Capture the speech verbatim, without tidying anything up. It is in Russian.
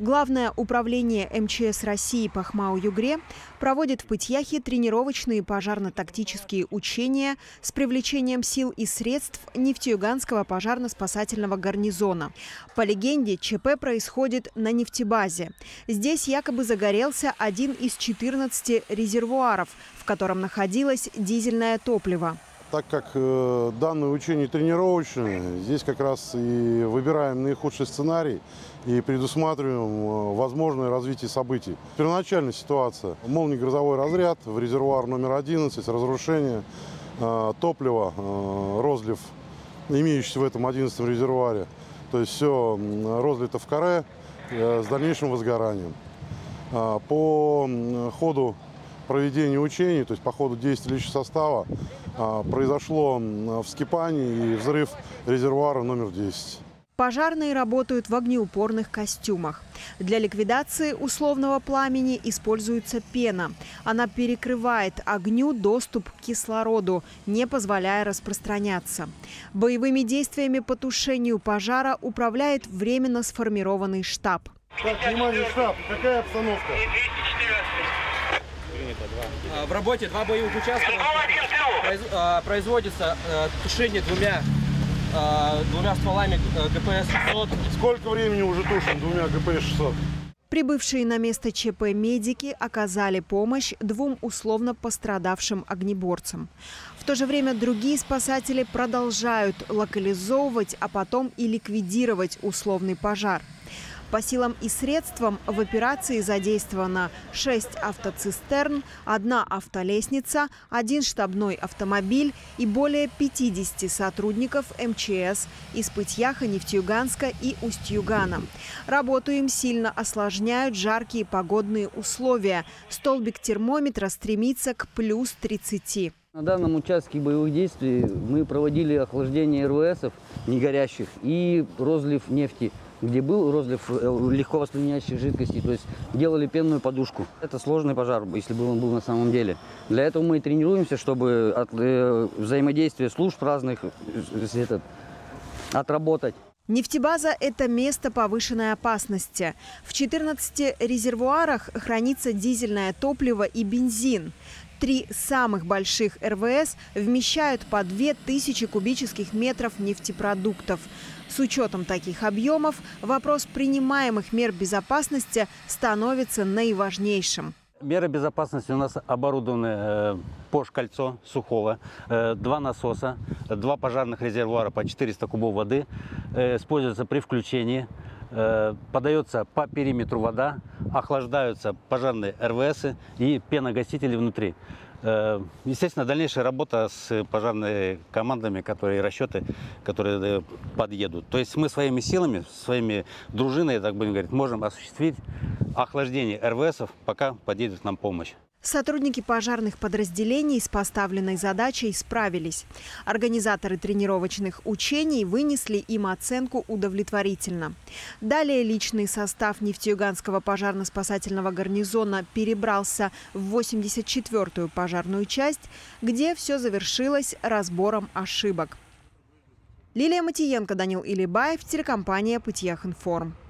Главное управление эм че эс России по Хмао-Югре проводит в Пытьяхе тренировочные пожарно-тактические учения с привлечением сил и средств Нефтеюганского пожарно-спасательного гарнизона. По легенде, ЧП происходит на нефтебазе. Здесь якобы загорелся один из четырнадцати резервуаров, в котором находилось дизельное топливо. Так как э, данное учение тренировочное, здесь как раз и выбираем наихудший сценарий и предусматриваем э, возможное развитие событий. Первоначальная ситуация. Молниево-грозовой разряд в резервуар номер одиннадцать, разрушение э, топлива, э, розлив, имеющийся в этом одиннадцатом резервуаре. То есть все розлито в каре э, с дальнейшим возгоранием. Э, по э, ходу проведения учений, то есть по ходу действия личного состава, произошло вскипание и взрыв резервуара номер десять. Пожарные работают в огнеупорных костюмах. Для ликвидации условного пламени используется пена. Она перекрывает огню доступ к кислороду, не позволяя распространяться. Боевыми действиями по тушению пожара управляет временно сформированный штаб. Так, внимание, штаб, какая обстановка? В работе два боевых участка производится тушение двумя, двумя стволами гэ пэ эс шестьсот. Сколько времени уже тушим двумя гэ пэ эс шестьсот? Прибывшие на место ЧП медики оказали помощь двум условно пострадавшим огнеборцам. В то же время другие спасатели продолжают локализовывать, а потом и ликвидировать условный пожар. По силам и средствам в операции задействовано шесть автоцистерн, одна автолестница, один штабной автомобиль и более пятидесяти сотрудников эм че эс из Пытьяха, Нефтеюганска и Усть-Югана. Работу им сильно осложняют жаркие погодные условия. Столбик термометра стремится к плюс тридцати. На данном участке боевых действий мы проводили охлаждение эр вэ эсов негорящих и розлив нефти, где был розлив легко воспламеняющих жидкостей, то есть делали пенную подушку. Это сложный пожар, если бы он был на самом деле. Для этого мы и тренируемся, чтобы от, э, взаимодействие служб разных этот, отработать. Нефтебаза – это место повышенной опасности. В четырнадцати резервуарах хранится дизельное топливо и бензин. Три самых больших эр вэ эс вмещают по две тысячи кубических метров нефтепродуктов. С учетом таких объемов вопрос принимаемых мер безопасности становится наиважнейшим. Меры безопасности у нас оборудованы Пош-кольцо Сухого, два насоса, два пожарных резервуара по четыреста кубов воды. Используется при включении, подается по периметру вода, охлаждаются пожарные эр вэ эсы и пеногасители внутри. Естественно, дальнейшая работа с пожарными командами, которые расчеты, которые подъедут. То есть мы своими силами, своими дружиной, так будем говорить, можем осуществить охлаждение эр вэ эсов, пока подъедет нам помощь. Сотрудники пожарных подразделений с поставленной задачей справились. Организаторы тренировочных учений вынесли им оценку удовлетворительно. Далее личный состав Нефтеюганского пожарно-спасательного гарнизона перебрался в восемьдесят четвёртую пожарную часть, где все завершилось разбором ошибок. Лилия Матиенко, Данил Илибаев, телекомпания «Пытьях Информ».